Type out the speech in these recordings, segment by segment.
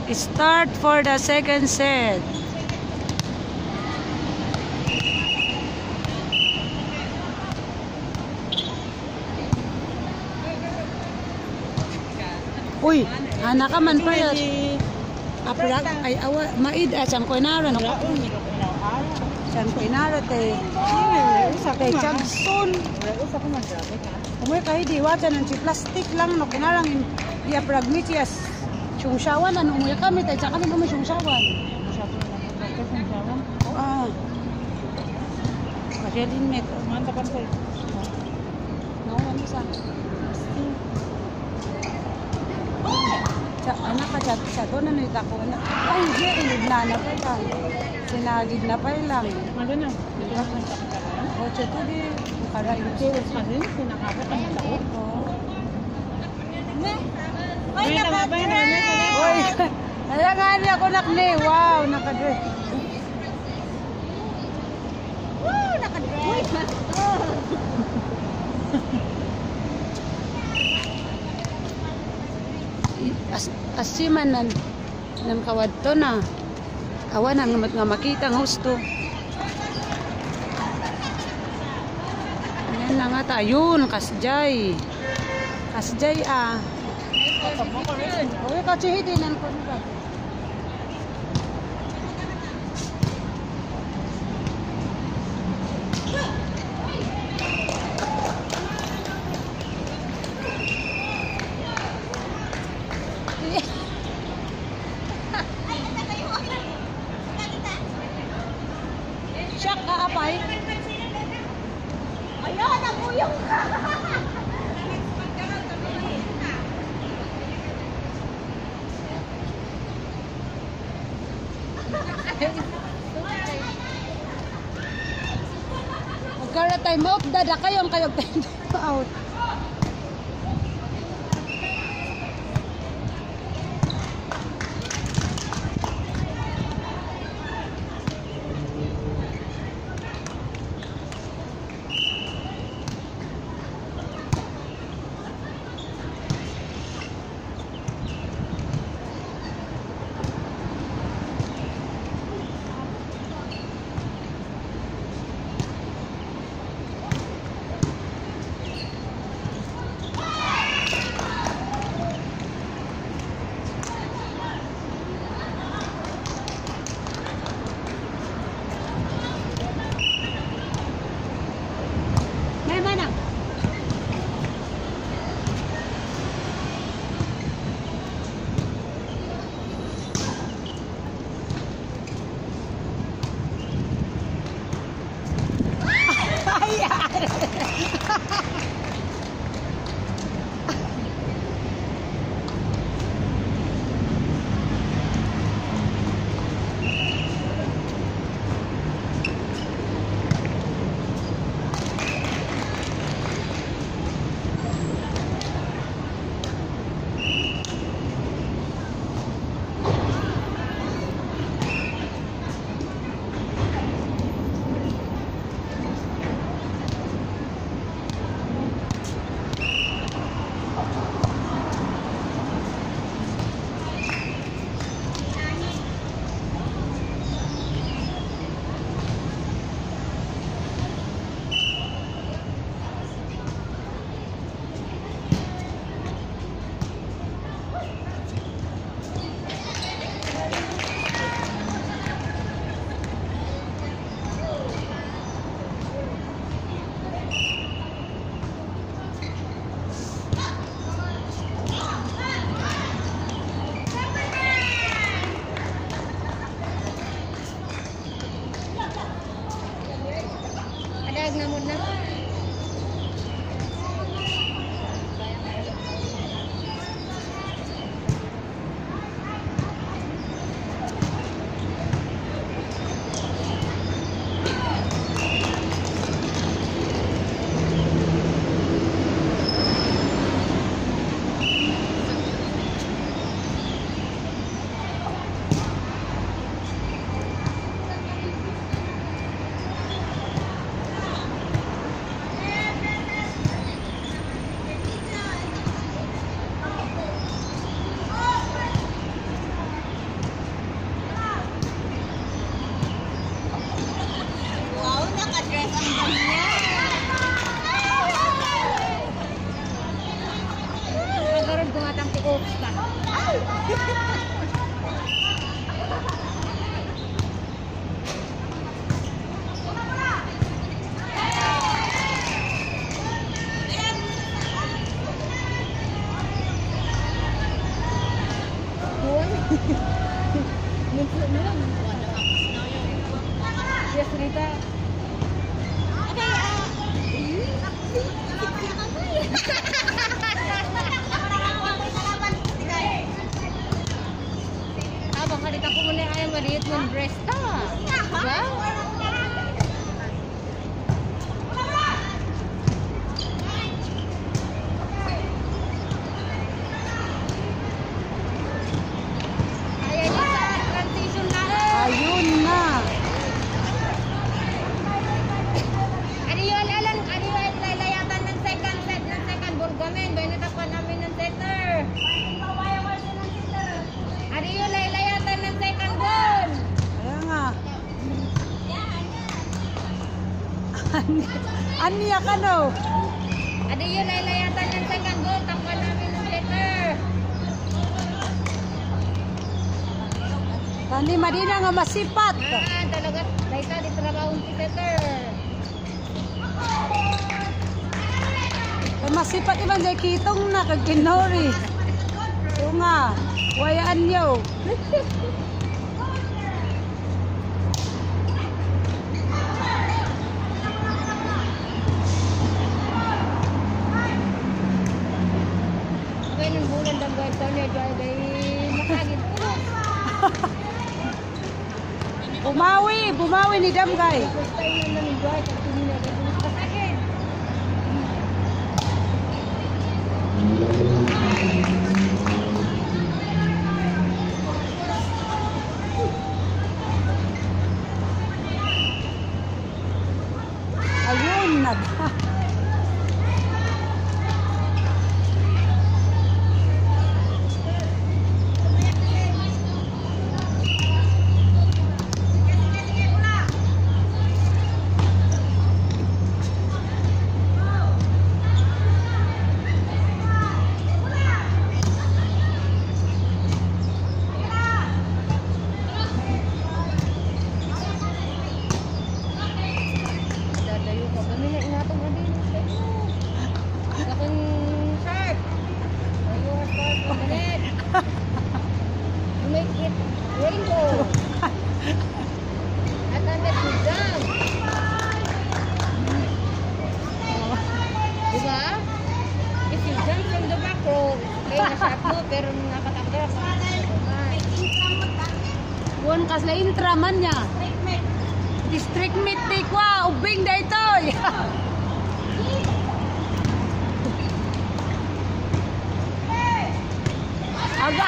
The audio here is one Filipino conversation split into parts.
Start for the second set. Uy, anak ka man pa yan. Aprak, ay awa, maid, siyang ko inara. Siyang ko inara, te. Te, Chagson. Umuwi kayo, diwata ng plastic lang, no, kinarang i-apragmitias. Siyungsawan, ano, umuwi kami, te, tsaka kami siyungsawan. Ah. Masyadin met. Mantapan ko. Nawalan mo sa. Anak ka siya doon, ano yung tako na? Ay, hindi, inid na pa lang. Sinagid na pa lang. Ano na? O, ito di, karain. Cheers pa din, sinakapit ang matao. Uy, nalangan niya ako nakne. Wow, nakadress. Woo, nakadress. Asiman ng kawad to na. Awan ang nga makita ng husto. Ayan na nga tayo. Kasjay. Kasjay ah. Uy, kachihidinan ko nila. Siya ka, apay. Ayun, naguyong ka. Magkara time out, dada kayo ang kayo time out. Yes, Rita. Abang halika ko muna ayang maliit ng breast ta. Diba? Ayan yung sa transition na. Ayun na. Ano yun, Alan? Ano yun, lalayatan ng second set ng second ball gamin. Doon natapan namin ng setter. Ano yun, lalayatan ng second ball. Ayan nga. Aniya ka no? Ano yun, lalayatan ng second ball. Tapan namin ng setter. Tani madina nga masipat. Ah, talaga. Laita, di trabaho si setter. Masipat iban sa kitong na kag kinori. Oo nga. Wayaan yo. Kaya nung bulan ng buwan sa niya, ay makagin ko. Bumawi ni Damgay. First time yun namin buhay, kasi nilagay ko sa akin. Ayun na. Dadayo ka. Kami na ingatong na din. Akong sharp. You are sharp for a minute. You make it rainbow. At ang bet you jump. Diba? If you jump from the back row, kaya na sharp mo, pero nakatakda ka. Buwan kas la intraman niya. District meet take wa ubing da ito. Aga.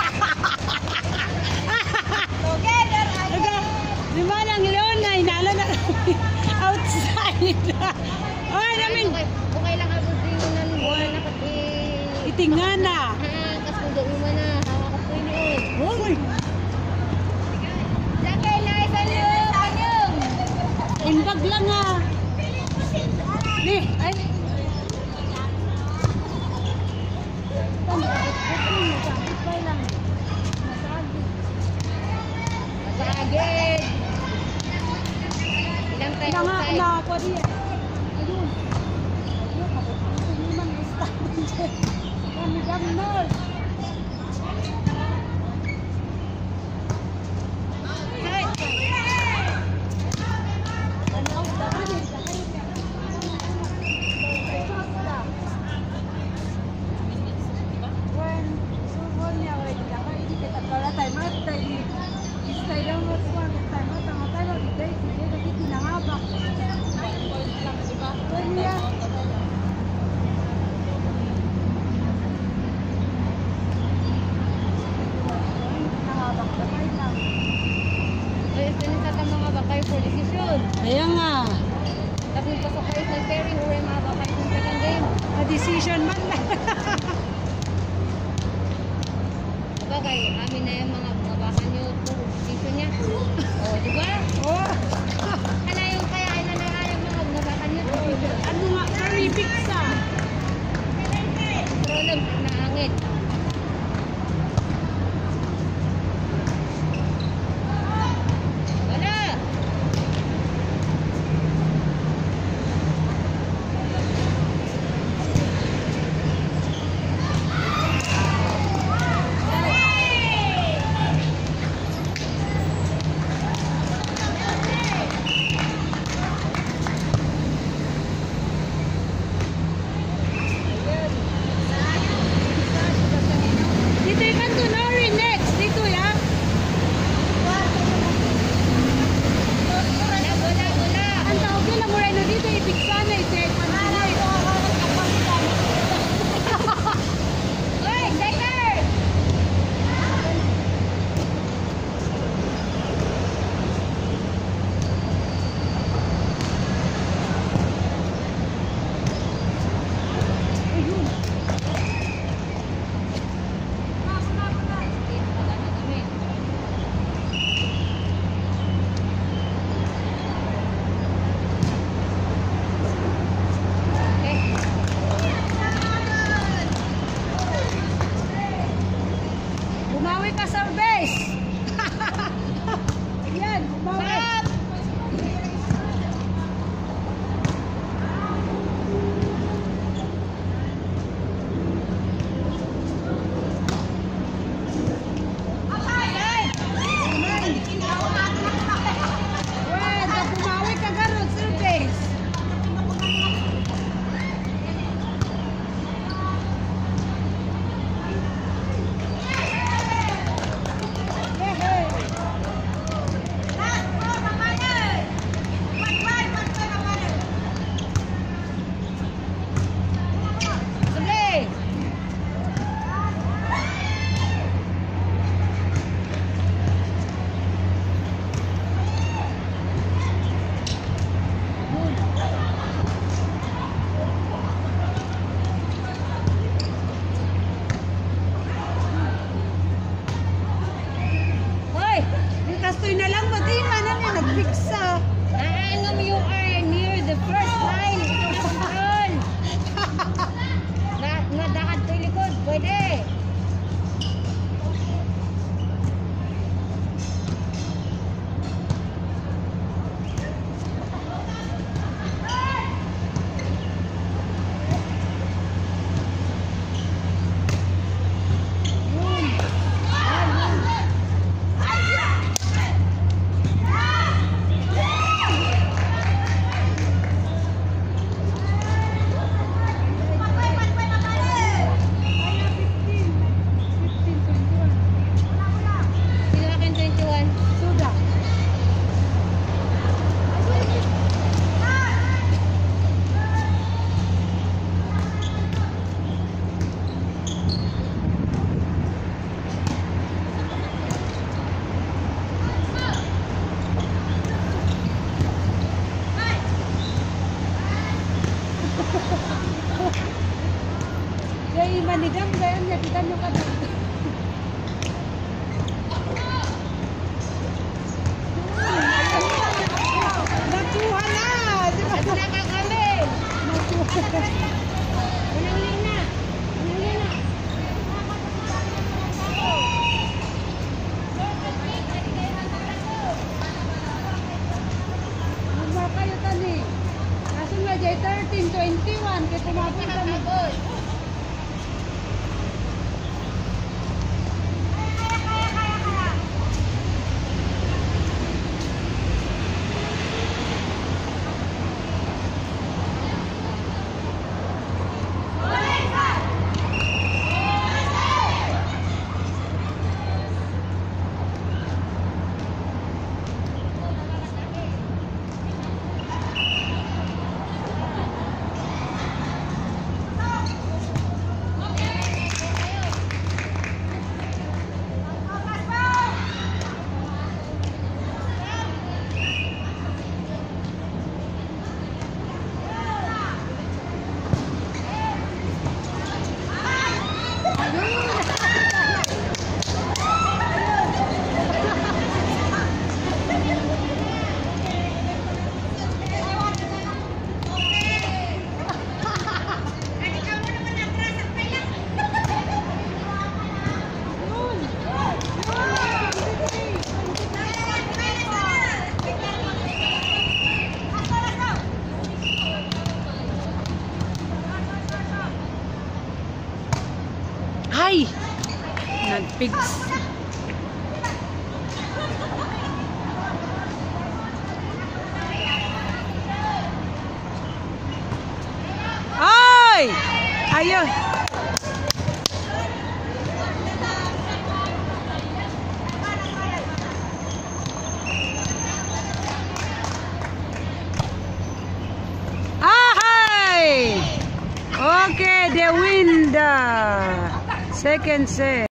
Aga. Di ba nang leon na inala na outside. Ay namin Okay lang ako din ng buwan na pati. itingana. Tapos kung doon mo na, hawak ko yun. Hoy, Sakay na isa nyo, kanyong. imbag lang ah. Ni, ay. Masagid. Ilang tayo Nga outside. na ako diya. Ayun. Ayun, kapag hindi man gusto. Kami gamnol. Ay, sinisa ka mga bakay for decision. Ayan nga. Tapos pasok kayo sa pairing, uri mga bakay sa second game. A decision man lang. Bagay, amin na yung mga baka nyo for decision niya. O, di ba? Oh, Ano yung kaya inanayaan yung mga baka nyo for decision? ano nga kami pizza. Pero naangit. Bumawi ka service. Yan, bumawi. Kastoy na lang, pati yung ano niya, nag-fixa. Alam you are near the first line. Nadakad ko yung likod. Pwede. Gaya manidam, gaya niya, kita mo ka doon. Nakuha na! Di ba? Naka kami. Nakuha. Unang lina. Unang lina. Mama kayo tani. Kaso nga jay 13:21 kaya tumapon kami. Ay! Nagpigs. Ay! Ayun! Okay, they win the second set.